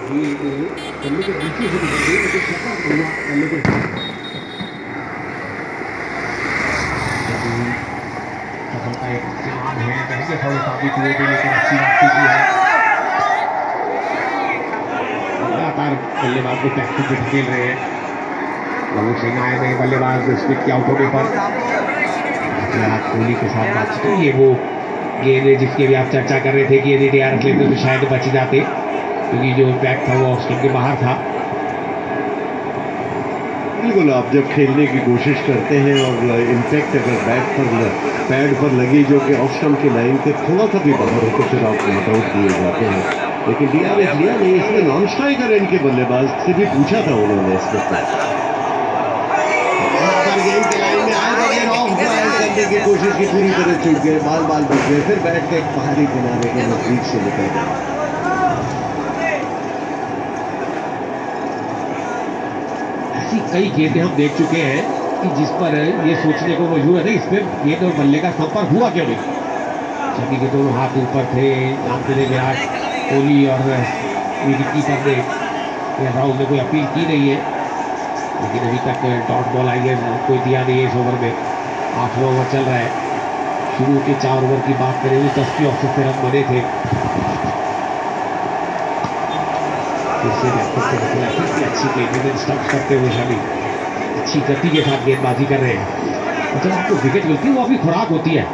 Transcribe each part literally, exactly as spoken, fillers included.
ये बल्ले के नीचे से निकल गई लेकिन सफर हुआ बल्ले के साथ। सफलता एक समान है तरीके से साबित हुए थे लेकिन अच्छी वापसी की है। लगातार बल्लेबाज को टैक्टिक में खेल रहे हैं। लघु सिंह आए नए बल्लेबाज स्पिन के आउट होने पर कोहली के साथ बातचीत हुई। ये वो गेंद जिसकी भी आप चर्चा कर रहे थे कि यदि डीआरएस लेते तो शायद बच जाते क्योंकि जो इम्पैक्ट था वो ऑफ स्टंप के बाहर था। बिल्कुल, आप जब खेलने की कोशिश करते हैं और इम्पैक्ट अगर बैट पर पैड पर लगी जो कि ऑफ स्टंप की लाइन से थोड़ा सा भी बाहर हो तो फिर आप नॉट आउट दिए जाते हैं। लेकिन डीआरएस लिया नहीं, इसमें नॉन स्ट्राइकर इनके बल्लेबाज से भी पूछा था उन्होंने इसमें गेंद के लाइन में आए बगैर ऑफ ड्राइव करने की कोशिश की, पूरी तरह चूक गए, बाल बाल बच गए, फिर बैट के एक बाहरी किनारे के नजदीक से निकल गए। ऐसी कई गेंदें हम देख चुके हैं कि जिस पर ये सोचने को मजबूर है इसमें गेंद और बल्ले का संपर्क हुआ क्यों नहीं। क्योंकि के दोनों हाथ ऊपर थे, सामने थे विराट कोहली और कीपर ने राहुल ने कोई अपील की नहीं है लेकिन अभी तक डॉट बॉल आई है कोई दिया नहीं है इस ओवर में। आठवां ओवर चल रहा है। शुरू के चार ओवर की बात करें तो दस की औसत से रन बने थे। अच्छी गेंद स्टम्प करते हुए सभी अच्छी गति के साथ गेंदबाजी कर रहे हैं और जब आपको विकेट मिलती है वो आपकी खुराक होती है।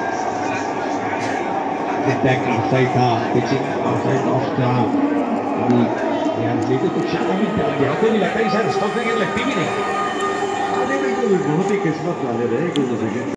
ऑफसाइड था, पिचिंग ऑफसाइड ऑफ था, लेकिन कुछ भी लगता है शायद स्टम्प से गेंद लगती भी नहीं। बिल्कुल बहुत ही किस्मत वाले रहे।